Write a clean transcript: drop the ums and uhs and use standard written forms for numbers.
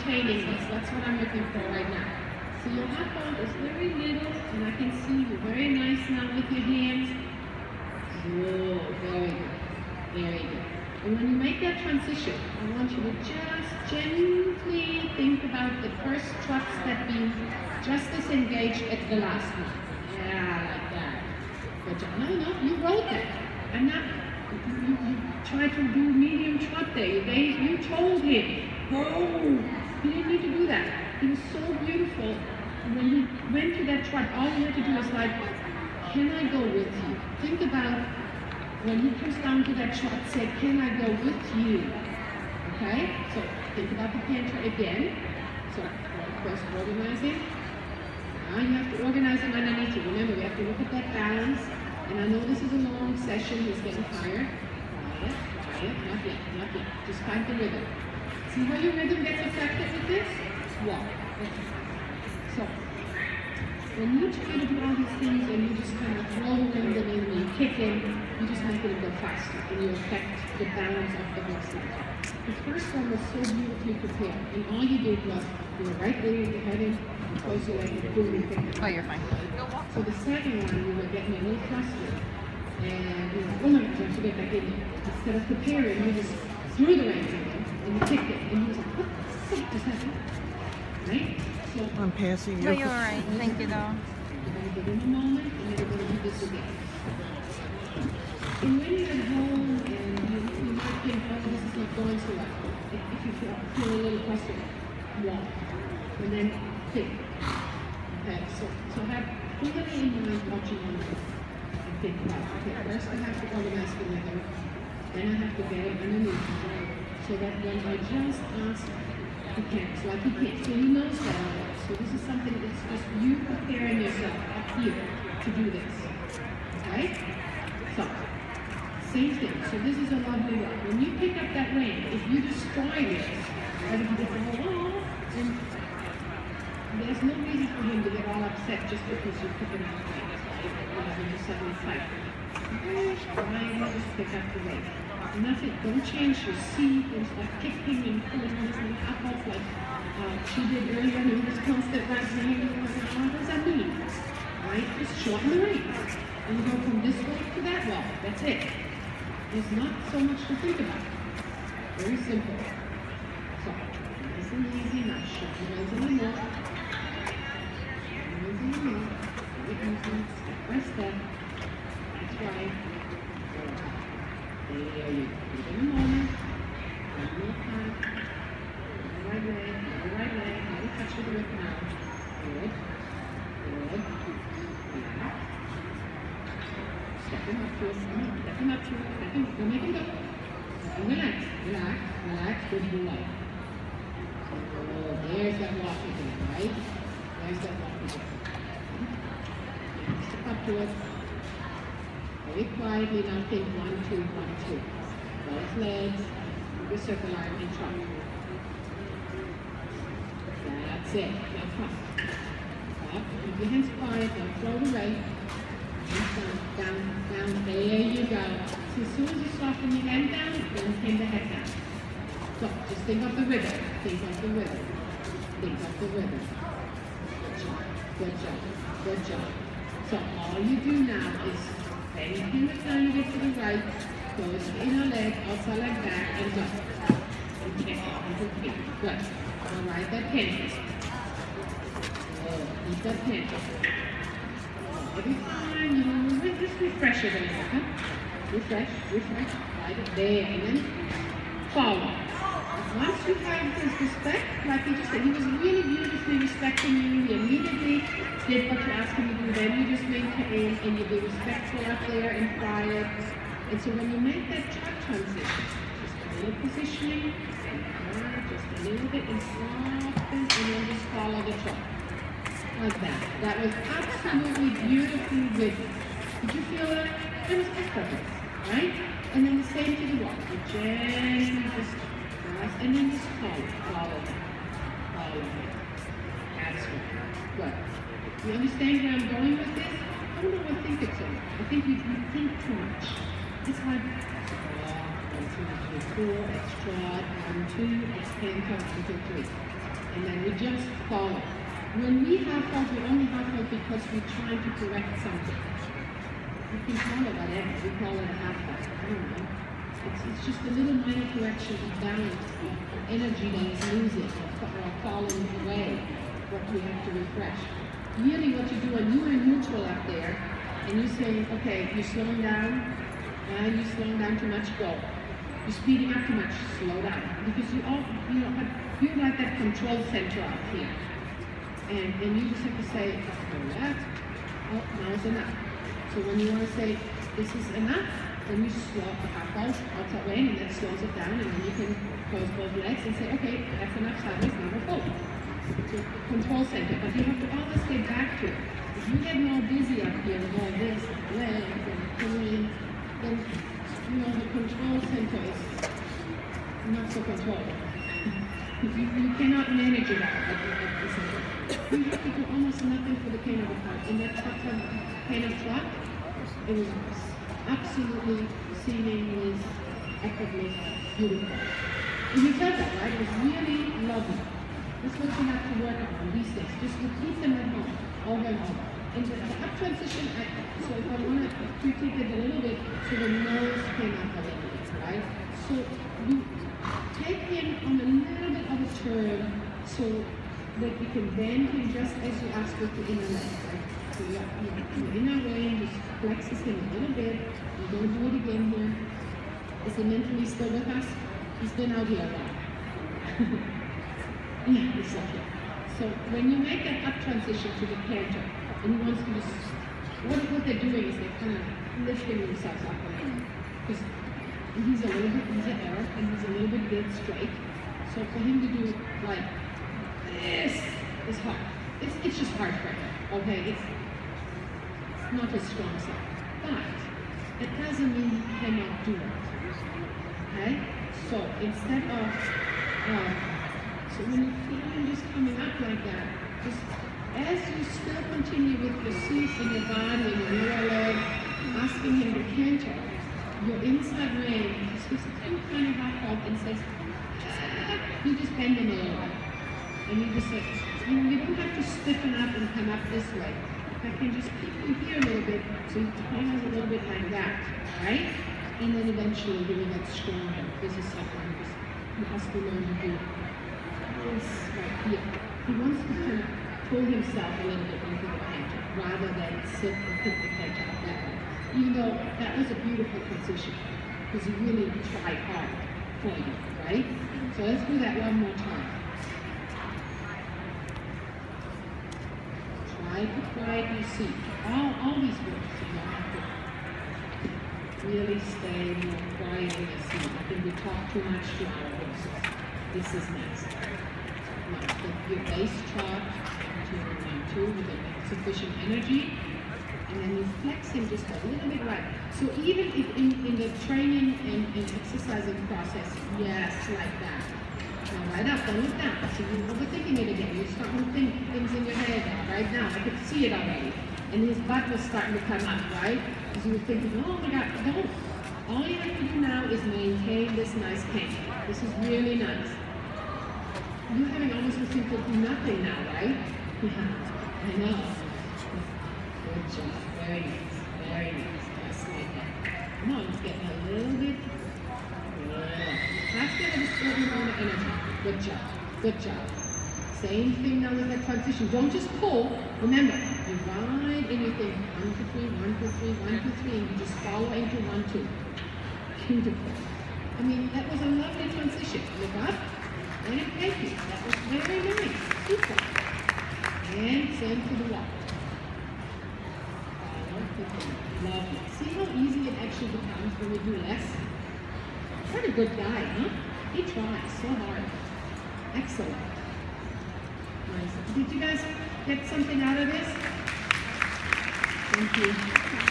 maintaining this. That's what I'm looking for right now. So your hot dog is very little, and I can see you're very nice now with your hands. Whoa, very good. Very good. And when you make that transition, I want you to just gently think about the first trots that being just as engaged as the last one. Yeah, like that. Good job. No, you wrote that. I'm not, you tried to do medium trot there. You told him, oh, he didn't need to do that. He was so beautiful. And when he went to that trot, all you had to do was like, can I go with you? Think about when he comes down to that trot, say, can I go with you? Okay? So think about the canter again. So first organizing. Now you have to organize him underneath you. Remember, we have to look at that balance. And I know this is a long session. He's getting tired. Quiet. Not yet. Just find the rhythm. See how your rhythm gets affected with this? Walk. Okay. So when you try to do all these things and you just kind of throw him in and you kick him, you just make it go faster and you affect the balance of the whole scene. The first one was so beautifully prepared, and all you did was you were right there, you had him, you close your leg, and boom, you pick him. Oh, you're fine. So the second one, you were getting a little flustered, and you were like, oh my God, I have to get back in there. Instead of preparing, you just threw the reins in him, and you kicked it, and he was like, what just happened? Right? So, I'm passing you. No, you're all right. Thank you, though. You're going to give him a moment, and then you're going to do this again. And when you're at home, and you might think, oh, this is not going so well. If you feel a little frustrated, walk. And then think. Okay, so put it in mind watching on and think about, okay, first I have to organize the rhythm, then I have to get it underneath, so that when I just ask, he can't, so like he can't. So he knows that already. So this is something that's just you preparing yourself up here to do this. Okay? So, same thing. So this is a lovely one. When you pick up that rein, if you destroy this, and if you get the whole, and there's no reason for him to get all upset just because you pick him up the rein. Right? When you suddenly fight. Try and just pick up the rein. Nothing, don't change your seat and start kicking and pulling on his little apples like she did earlier in response to that saying, what does that mean? Right? Just shorten the reins. And you go from this way to that way. That's it. There's not so much to think about. Very simple. So, nice and easy, not shorten the reins anymore. Step by step. That's right. There you go. Give it a moment. One more time. Right leg. Now we touch with the whip now. Good. Yeah. Step him up to it. Don't make him go. Relax. Good blue light. Oh, there's that walk again, right? Step up to it. Very quietly now think 1, 2, 1, 2. Both legs, move your circle arm and trot. That's it. Now come. Up, keep your hands quiet, now throw the right. Down. There you go. So as soon as you soften your hand down, then came the head down. So just think of the rhythm. Good job. So all you do now is anything that's time you get to the right, goes inner leg, outside leg back, and go. And kick into feet. Good. All right, that pin. Keep that pin. Every time you move it, just refresh it in a second. Refresh. Right there, and then follow. Once you have his respect, like he just said, he was really beautifully respecting you. He immediately did what you asked him to do. Then you just maintain and you be respectful up there and quiet. And so when you make that trot transition, just a little positioning, and just a little bit and soften, and then just follow the trot. Like that. That was absolutely beautifully written. Did you feel that? It was perfect, right? And then the same to the walk. You gently just press, and then just follow it. That's right. Good. You understand where I'm going with this? I don't overthink it so much. I think you think too much. It's like 1, 2, 3, 4, extra, 1, 2, extend, 1, 2, 3. and then we just follow. When we half halt, we only half halt because we're trying to correct something. You can call it whatever, we call it a half halt, I don't know. It's just a little minor correction of balance, of energy that is losing or falling away, what we have to refresh. Really what you do when you're in neutral up there, and you say, okay, you're slowing down, you're slowing down too much, go. You're speeding up too much, slow down. Because you're like that control center up here. And you just have to say, left, oh, now is enough. So when you want to say, this is enough, then you slow half outside way, and that slows it down, and then you can close both legs and say, okay, that's enough sideways, now we're full. So control center, but you have to always get back to it. If you get more busy up here with all this, legs and pulling, then the control center is not so controlled. you cannot manage it all at the center. You have to do almost nothing for the cane of the part. In that cane of trot, it was absolutely seemingly effortless, beautiful. And you felt that, right? It was really lovely. That's what you have to work on these days. Just repeat them at home, over and over. And the up transition, so if I want to critique it a little bit, so the nose came up a little bit, right? So you take him on a little bit of a turn, so that you can bend him just as you ask with the inner leg, right? So your inner way just flexes him a little bit. You're going to do it again here. Is he mentally still with us? He's been out here a while. Yeah, he's up here. So when you make that up transition to the canter, and he wants to just, what they're doing is they're kind of lifting themselves up a little. Because he's an Arab, and he's a little bit dead straight. So for him to do like this is hard. It's just hard for him. Okay, it's not his strong side. But it doesn't mean he cannot do it. Okay? So instead of so when you feel him just coming up like that, just as you still continue with the seat in your body and your lower leg, asking him to canter, your inside range just gives a kind of half halt and says, you just bend him a little bit. And you just say, you don't have to stiffen up and come up this way. I can just keep you here a little bit, so you hang a little bit like that, right? And then eventually you will get stronger. This is something he has to learn to do. This right here. He wants to kind of pull himself a little bit into the canter, rather than sit and put the canter up that way. Even though that was a beautiful transition, because he really tried hard for you, right? So let's do that one more time. Try to quiet your seat. All these words, you don't have to really stay more quiet in your seat. I think we talk too much to our horses. This is next. Now, your base trot to 1, 2 with sufficient energy, and then you flex him just a little bit right. So even if in the training and exercising process, yes, like that. Now right up, don't look down. So you're overthinking it again. You start to think things in your head right now. I could see it already. And his butt was starting to come up, right? Because you were thinking, oh my God, don't. All you have to do now is maintain this nice cane. This is really nice. You're having almost a simple do nothing now, right? Yeah, I know. Good job. Very nice. Very nice. Just like that. Come on, it's getting a little bit. That's going to just a amount of energy. Good job. Good job. Same thing now with that transition. Don't just pull. Remember, you ride and you think 1, 2, 3, 1, 2, 3, 1, 2, 3, and you just follow into 1, 2. Beautiful. I mean, that was a lovely transition. Look up. And thank you. That was very nice. Super. And send to the walk. Lovely. See how easy it actually becomes when we do less? What a good guy, huh? He tries so hard. Excellent. Nice. Did you guys get something out of this? Thank you.